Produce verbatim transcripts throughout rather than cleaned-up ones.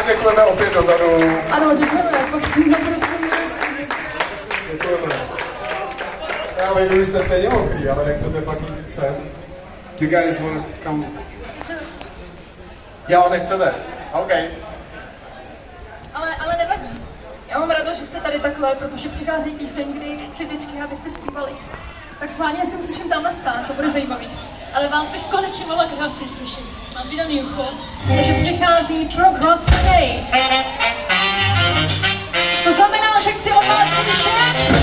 děkujeme opět dozadu. Ano, děkujeme, pak si naprostím jasný. Děkujeme. Já vím, že jste stejně mokrý, ale nechcete fakt jít sem. Do you guys want to come? Jo, nechcete. OK. Ale, ale nevadí. Já mám radost, že jste tady takhle, protože přichází píseň, kdy chci vždycky, abyste zpívali. Tak s vámi si musím tam nastát, to bude zajímavý. Ale vás bych konečně mohla krásně slyšet. Mám vydaný úkol, takže přichází Procrastinate. To znamená, že chci od vás slyšet.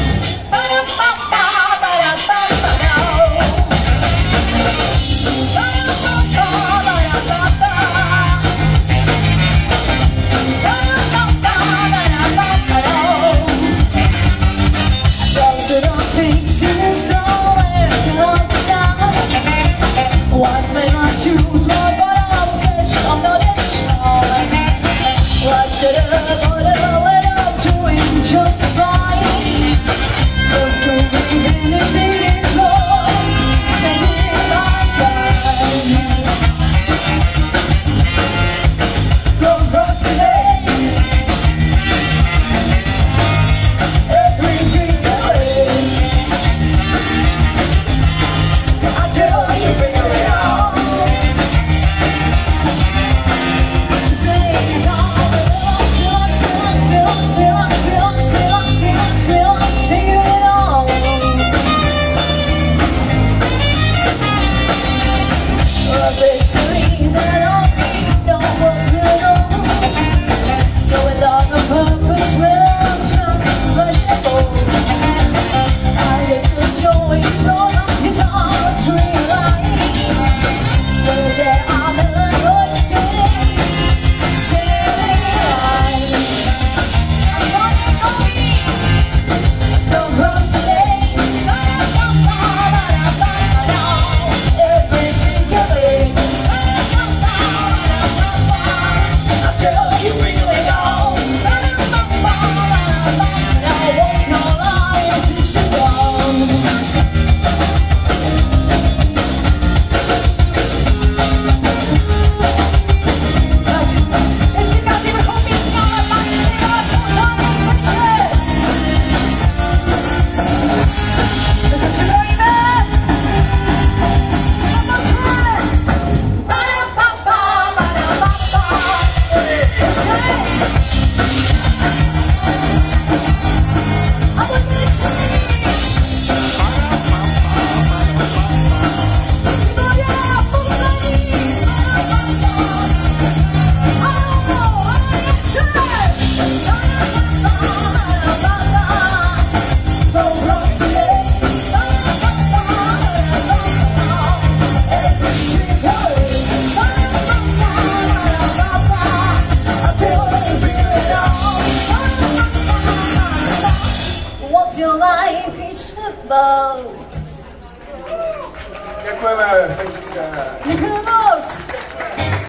Děkujeme. Děkujeme.